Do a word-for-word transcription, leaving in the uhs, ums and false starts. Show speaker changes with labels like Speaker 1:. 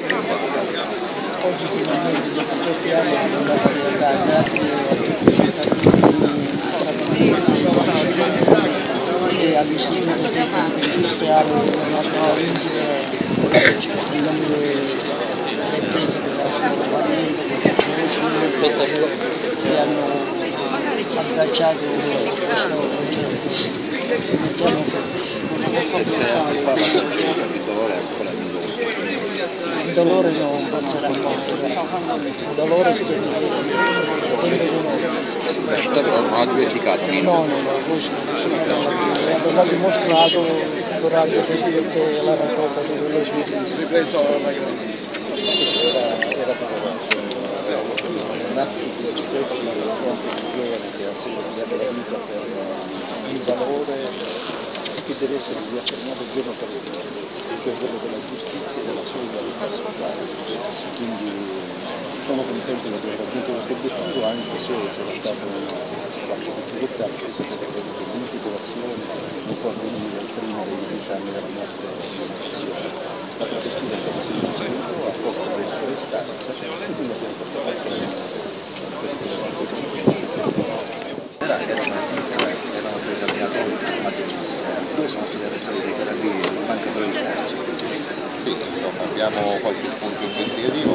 Speaker 1: Oggi finalmente dopo troppi anni è andata in realtà, grazie a tutti i cittadini e all'istituto tecnico industriale della nostra origine, in nome delle imprese della scuola Valente, che hanno abbracciato questo progetto. Iniziamo
Speaker 2: sette anni fa la tragedia, il dolore è ancora minore.
Speaker 1: il dolore non passerà mai, il dolore c'è
Speaker 2: La città però non ha dimenticato.
Speaker 1: no, no, no, questo l'ha dimostrato durante la raccolta delle sue
Speaker 2: Era, era doloroso, un atto di rispetto nei confronti di Piero che ha sacrificato la vita per il valore che deve essere riaffermato giorno per giorno, cioè quello della giustizia e della solidarietà sociale. Quindi sono contento di aver raggiunto questo obiettivo, anche se c'era stata una qualche difficoltà, perché sapete che l'intitolazione non può avvenire prima dei dieci anni della morte della la prefettura sta seguendo a poco da essere stanza e quindi abbiamo portato a questo era erano determinati a destra, due sono stati arrestati dai carabinieri, manca per il terzo. Sì, insomma, abbiamo qualche spunto investigativo.